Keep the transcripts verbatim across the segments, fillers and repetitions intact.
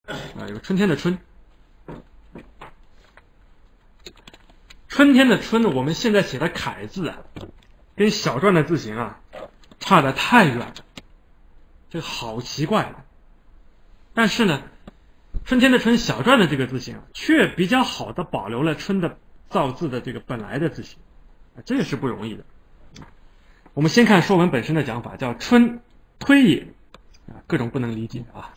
啊，有个春天的春。春天的春，我们现在写的楷字啊，跟小篆的字形啊，差得太远了，这个好奇怪的。但是呢，春天的春小篆的这个字形啊，却比较好的保留了春的造字的这个本来的字形，啊，这也是不容易的。我们先看《说文》本身的讲法，叫春推也，啊，各种不能理解啊。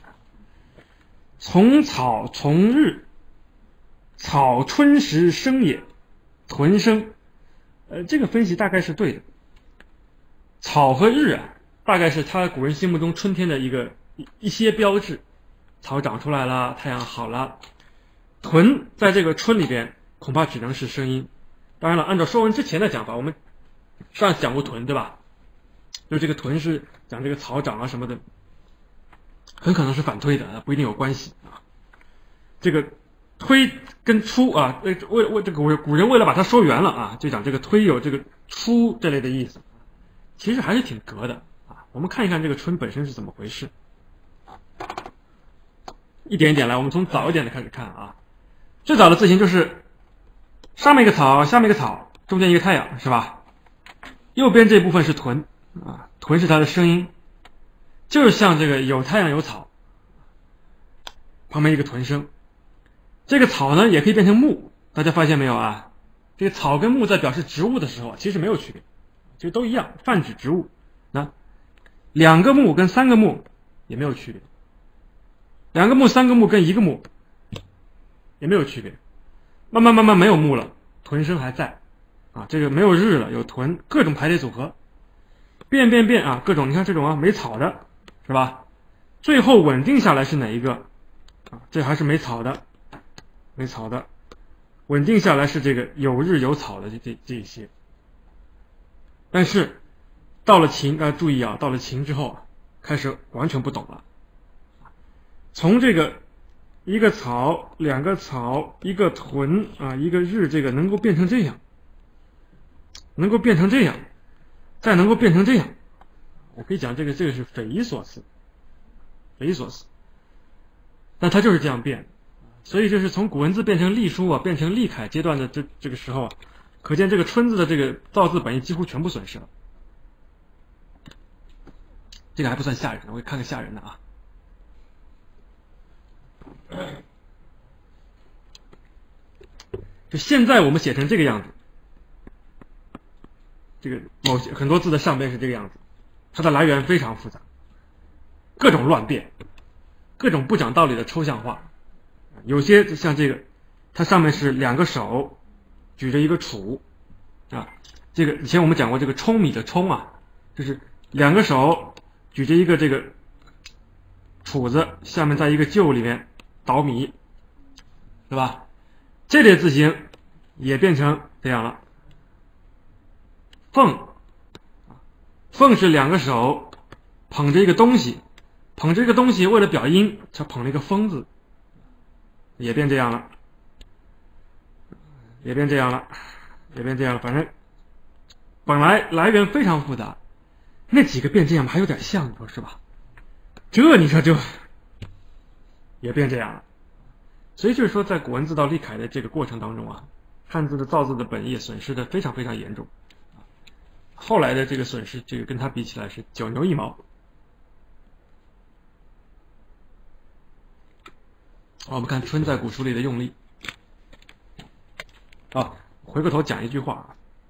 从草从日，草春时生也，屯生。呃，这个分析大概是对的。草和日啊，大概是他古人心目中春天的一个一一些标志。草长出来了，太阳好了。屯在这个春里边，恐怕只能是声音。当然了，按照《说文》之前的讲法，我们上次讲过屯，对吧？就这个屯是讲这个草长啊什么的，很可能是反推的，不一定有关系啊。这个推跟出啊，为为这个古人为了把它说圆了啊，就讲这个推有这个出这类的意思，其实还是挺格的啊。我们看一看这个春本身是怎么回事，一点一点来，我们从早一点的开始看啊。最早的字形就是上面一个草，下面一个草，中间一个太阳，是吧？右边这部分是屯啊，屯是它的声音，就是像这个有太阳有草，旁边一个屯声。这个草呢也可以变成木，大家发现没有啊？这个草跟木在表示植物的时候其实没有区别，其实都一样，泛指植物。那两个木跟三个木也没有区别，两个木三个木跟一个木也没有区别。慢慢慢慢没有木了，屯声还在啊，这个没有日了，有屯，各种排列组合，变变变啊，各种你看这种啊没草的是吧？最后稳定下来是哪一个啊？这还是没草的。没草的，稳定下来是这个有日有草的这这这一些。但是到了秦，大家注意啊，到了秦之后开始完全不懂了。从这个一个草、两个草、一个屯啊、一个日，这个能够变成这样，能够变成这样，再能够变成这样，我可以讲这个这个是匪夷所思，匪夷所思。但它就是这样变。所以就是从古文字变成隶书啊，变成隶楷阶段的这这个时候啊，可见这个春字的这个造字本意几乎全部损失了。这个还不算吓人，我给看个吓人的啊。就现在我们写成这个样子，这个某些很多字的上边是这个样子，它的来源非常复杂，各种乱变，各种不讲道理的抽象化。有些像这个，它上面是两个手举着一个杵啊，这个以前我们讲过这个舂米的舂啊，就是两个手举着一个这个杵子，下面在一个臼里面捣米，对吧？这类字形也变成这样了。凤，凤是两个手捧着一个东西，捧着一个东西为了表音，它捧了一个风字。也变这样了，也变这样了，也变这样了。反正本来来源非常复杂，那几个变这样还有点像，你说是吧？这你说就也变这样了。所以就是说，在古文字到隶楷的这个过程当中啊，汉字的造字的本意损失的非常非常严重。后来的这个损失，这个跟它比起来是九牛一毛。我们看春在古书里的用力啊，回过头讲一句话啊，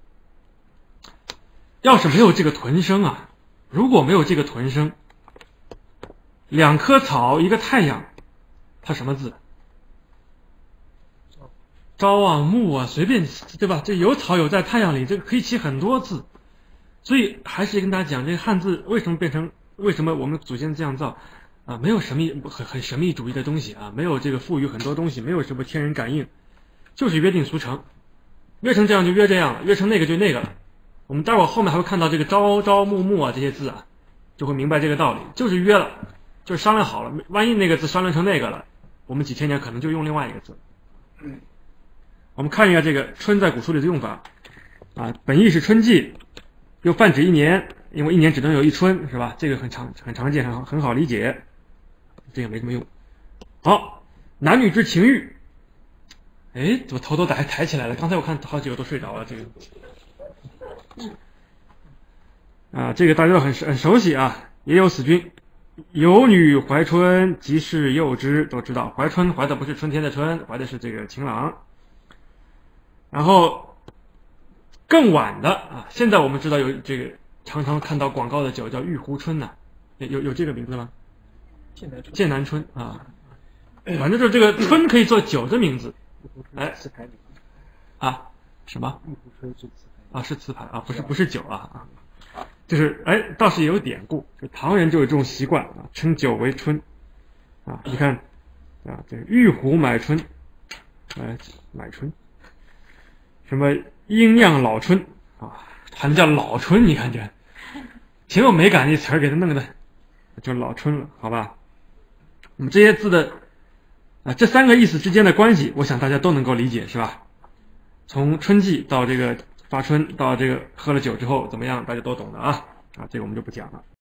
要是没有这个屯声啊，如果没有这个屯声，两棵草一个太阳，它什么字？朝啊暮啊随便，对吧？这有草有在太阳里，这个可以起很多字。所以还是跟大家讲，这个汉字为什么变成，为什么我们祖先这样造啊，没有神秘很很神秘主义的东西啊，没有这个赋予很多东西，没有什么天人感应，就是约定俗成，约成这样就约这样了，约成那个就那个了。我们待会儿后面还会看到这个朝朝暮暮啊这些字啊，就会明白这个道理，就是约了，就是商量好了，万一那个字商量成那个了，我们几千年可能就用另外一个字。我们看一下这个春在古书里的用法啊，本意是春季，又泛指一年，因为一年只能有一春，是吧？这个很常很常见，很好很好理解。这个没什么用。 好，男女之情欲，哎，怎么头都抬抬起来了？刚才我看好几个都睡着了，这个。啊，这个大家都很很熟悉啊，也有死君，有女怀春，即是幼之，都知道，怀春怀的不是春天的春，怀的是这个情郎。然后更晚的啊，现在我们知道有这个常常看到广告的酒叫玉壶春呐、啊，有有这个名字吗？ 剑南春， 剑南春啊，反正就是这个春可以做酒的名字。哎，啊，什么？ 玉壶春是词牌啊，是词牌啊，不是不是酒啊啊。就是哎，倒是也有典故，就唐人就有这种习惯啊，称酒为春啊。你看啊，这个玉壶买春，哎，买春，什么英酿老春啊，还能叫老春？你看这挺有美感的一词儿，给它弄的就老春了，好吧？那么这些字的啊，这三个意思之间的关系，我想大家都能够理解，是吧？从春季到这个发春，到这个喝了酒之后怎么样，大家都懂的啊啊，这个我们就不讲了。